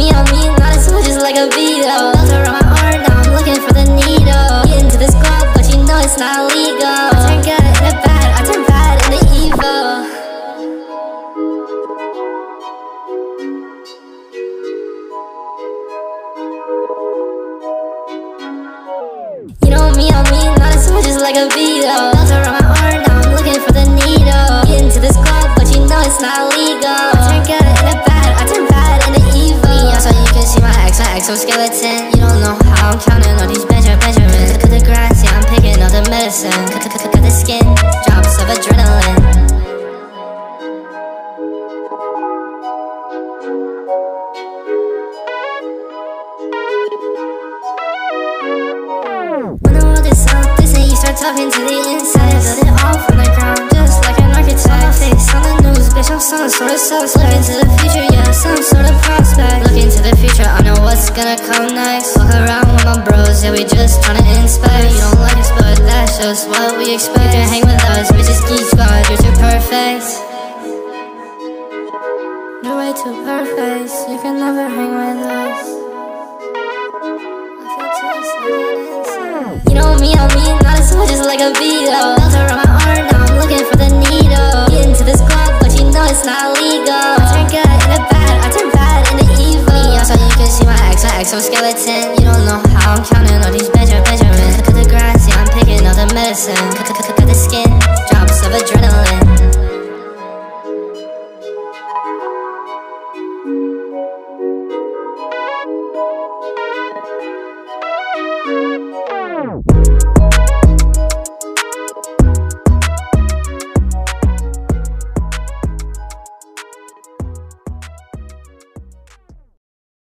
me, not as much as like a Vito. Belt around my arm, now I'm looking for the needle. Get into this club, but you know it's not legal. I turn good into bad, I turn bad into evil. You know me, not as much as like a Vito. Belt around my arm, now I'm looking for the needle. Get into this club, but you know it's not legal. I turn good into bad, I turn bad into evil. So you can see my exoskeleton. You don't know how I'm counting all these Benjamins. Cut the grass, yeah, I'm picking up the medicine. Cut the skin, drops of adrenaline. When the world is so distant, you start talking to the inside. Build it all from the ground, just like an architect. My face on the news, bitch, I'm some sort of suspect. Look into the future, yeah, some sort of prospect. Look into the future, I know what's gonna come next. Walk around with my bros, yeah, we just tryna inspect. You don't like us, but that's just what we expect. You can hang with us, bitches, geek squad, you're too perfect. You're way too perfect, you can never hang with us. You know me, not as much as like a Vito. Belt around my arm, now I'm looking for the needle. Get into this club, but you know it's not legal.